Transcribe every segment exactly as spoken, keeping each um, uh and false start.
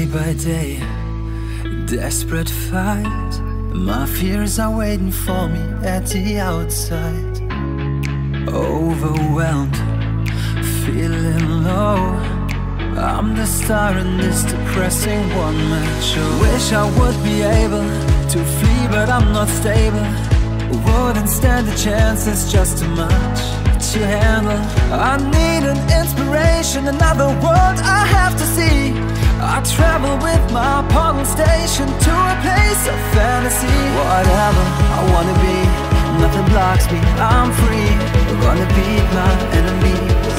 by day, desperate fight. My fears are waiting for me at the outside. Overwhelmed, feeling low. I'm the star in this depressing one-man show. Wish I would be able to flee, but I'm not stable. Wouldn't stand a chance, it's just too much to handle. I need an inspiration, another world I have to see. I travel with my portal station to a place of fantasy. Whatever I wanna be, nothing blocks me, I'm free. Gonna beat my enemies.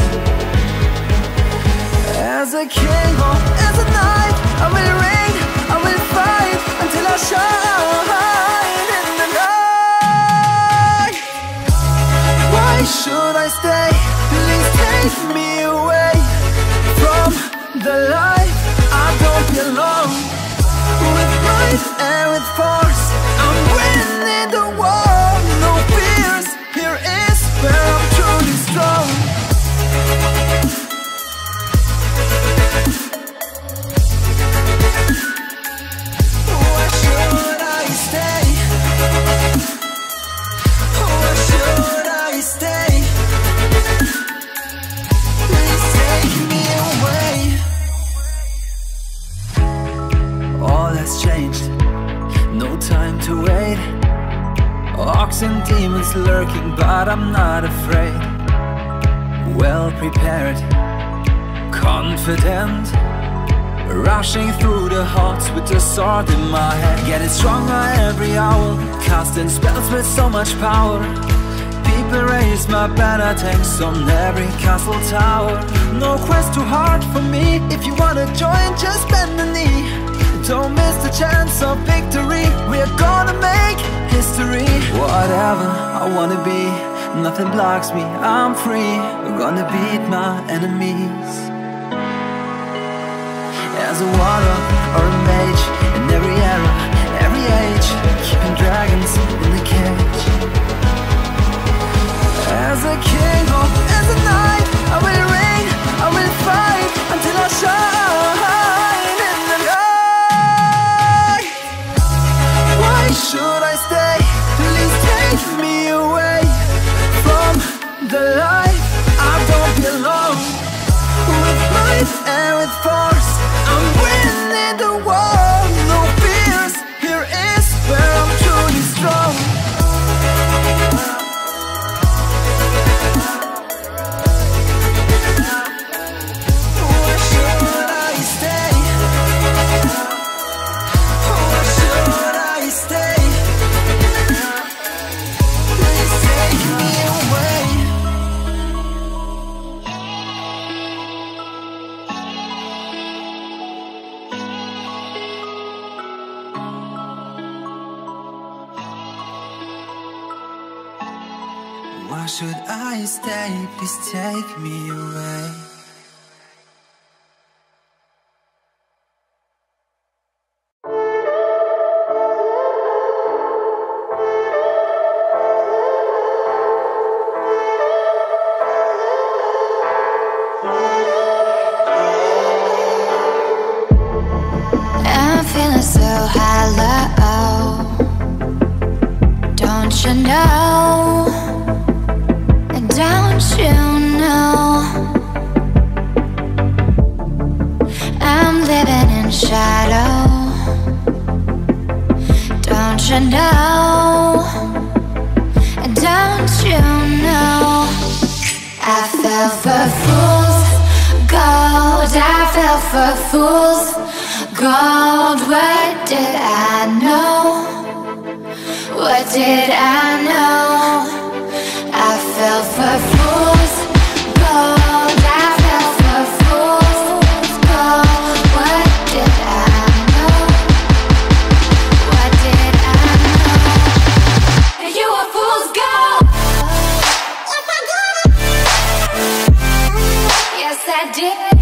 As a king or as a knight, I will reign, I will fight until I shine in the night. Why should I stay? Please take me away from the life I don't belong. With might and with force, I'm winning the war. No fears, here is where I'm truly strong. Why should I stay? Why should I stay? Please take me away. All has changed, no time to wait. Orcs and demons lurking, but I'm not afraid. Well prepared, confident, rushing through the hearts with the sword in my hand. Getting stronger every hour, casting spells with so much power. People raise my banner, tanks on every castle tower. No quest too hard for me, if you wanna join, just bend the knee. Don't miss the chance of victory, we're gonna make history. Whatever I wanna be, nothing blocks me, I'm free. I'm gonna beat my enemies. As a warlock or a mage, in every era, every age, keeping dragons in the cage. As a king or as a knight, I will reign, I will fight until I shine in the night. Why should I stay? Please take me away from the life I don't belong. With might and with force, I'm winning the war. No fears, here is where I'm truly strong. Why should I stay? Why should I stay? Please take me away. Why should I stay? Please take me away. I'm feeling so hollow. Don't you know? Don't you know? I'm living in shadow. Don't you know? Don't you know? I fell for fool's gold. I fell for fool's gold. What did I know? What did I know? I fell for fool's gold. I fell for fool's gold. What did I know? What did I know? You were fool's gold. Yes, I did.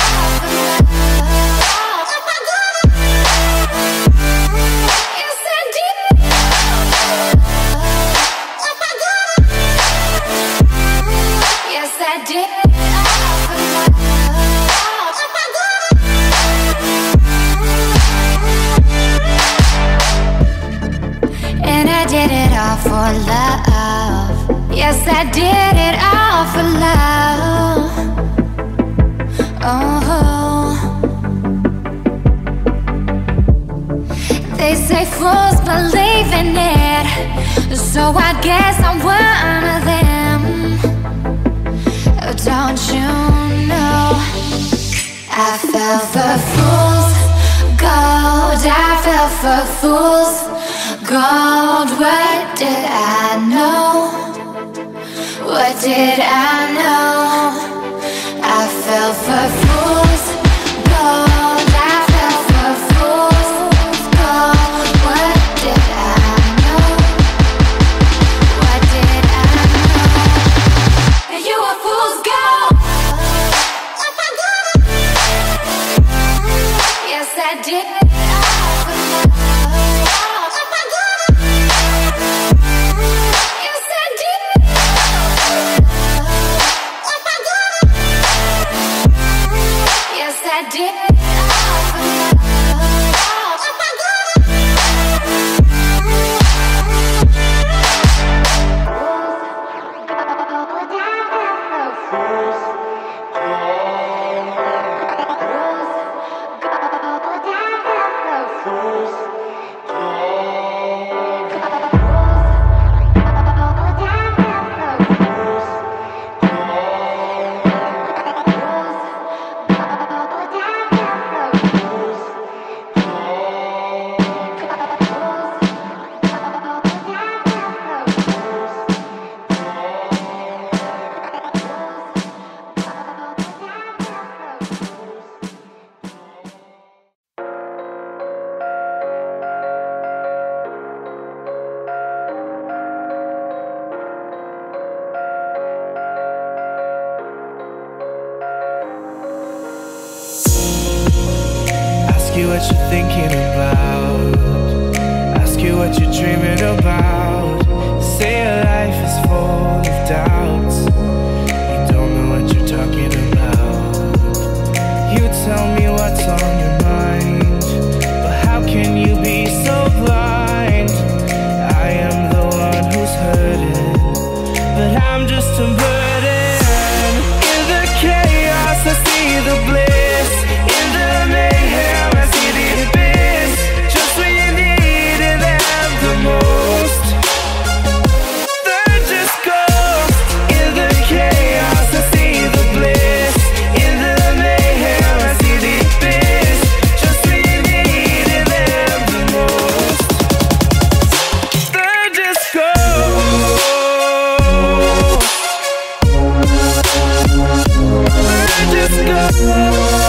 Yes, I did. did it all for love. Yes, I did it all for love. Oh, they say fools believe in it, so I guess I'm one of them. Don't you know I fell for fools gold, I fell for fools gold. What did I know? What did I know? I fell for fools gold, I fell for fools gold. What did I know? What did I know? You were fools gold. Yes, I did. you what you're thinking about, ask you what you're dreaming about. Say your life is full of doubts, you don't know what you're talking about. You tell me what's on your mind, but how can you be so blind? I am the one who's hurting, but I'm just a burden. In the chaos I see the bliss, in the mayhem I see the abyss. Just when you needed them the most, they're just ghosts. In the chaos I see the bliss, in the mayhem I see the abyss. Just when you needed them the most, they're just ghosts. They're just ghosts.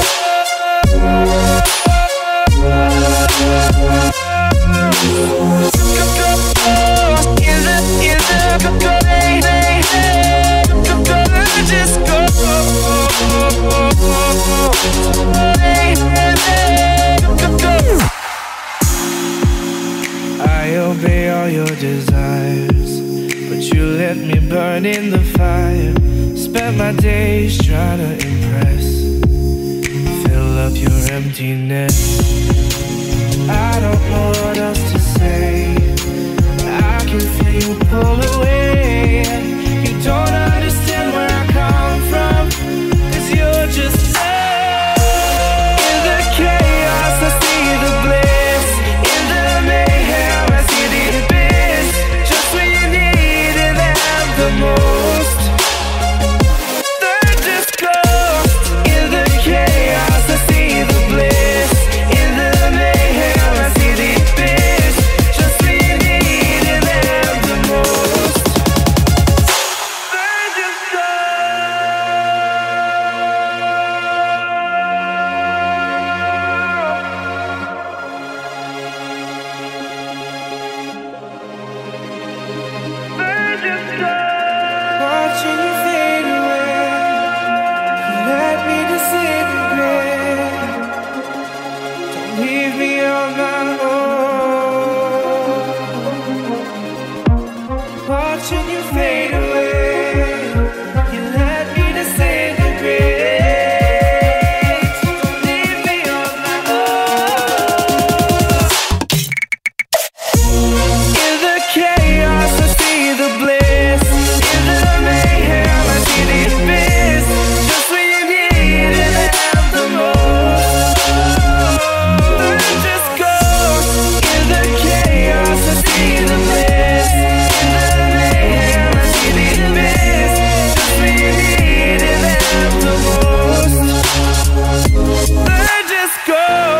I obey all your desires, but you let me burn in the fire. Spent my days trying to impress, fill up your emptiness. I don't know what else to say, I can feel you pull away. You don't understand where I come from, 'cause you're just love. In the chaos I see the bliss, in the mayhem I see the abyss. Just when you needed them the most, they're just ghosts. In the chaos I see the bliss, in the mayhem I see the abyss. Just Let's go.